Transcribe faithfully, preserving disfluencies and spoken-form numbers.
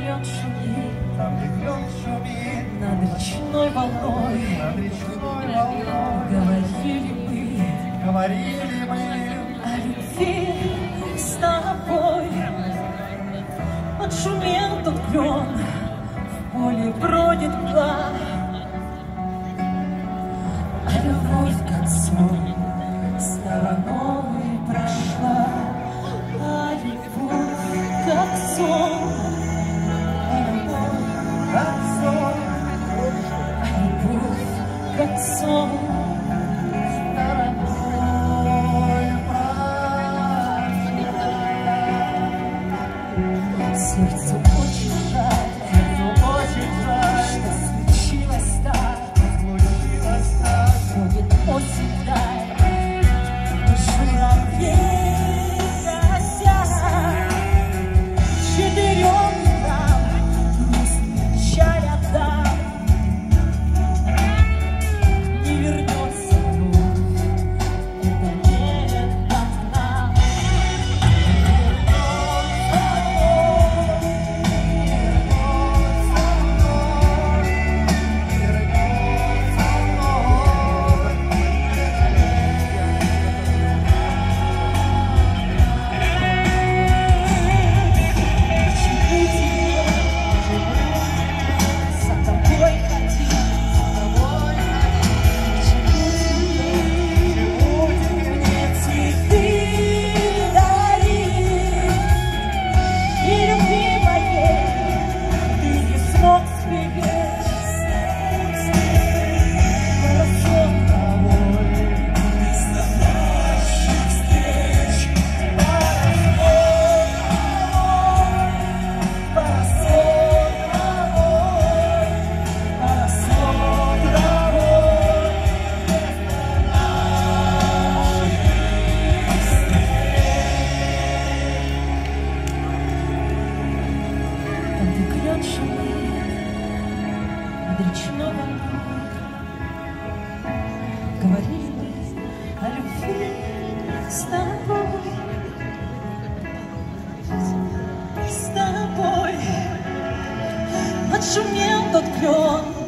клен шумит, там, где клен шумит, над речной волной, над речной волной. Говорили мы, Говорили мы о любви с тобой. Отшумел тот клен, в поле бродит мгла, а любовь, как сон, стороной прошла. А любовь, как сон, а любовь, как сон, а любовь, как сон, стороной прошла. сердцу очень жаль, Сердцу очень жаль, что случилось так, случилось так. будет осень даль, журавлей гостя, четырем нам песни чай отдам. Не вернется вновь, это лето к нам. Над речной волной говорили мы о любви с тобой, с тобой. Отшумел тот клен,